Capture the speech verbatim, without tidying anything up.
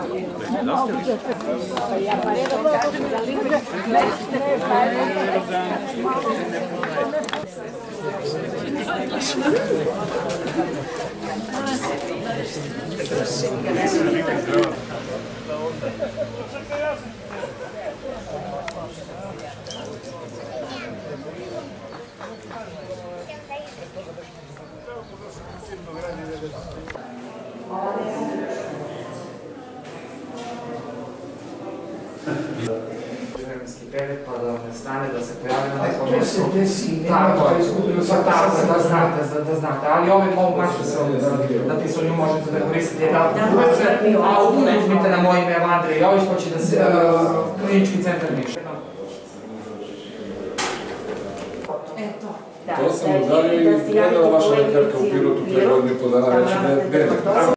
Vremenski period, pa da ne stane, da se pojavi na nekom mjestu. To se desi, tako je, tako je, da znate, da znate, ali ove mogu mašte se ovdje da pisanju možete da koristite jedan ulice, a ovdje uzmite na moje ime Andrej Jović, pa će da se klinički centar Niš. To sam u dalje i gledala vaša lekarka u Pirotu pre godine po dana reći da je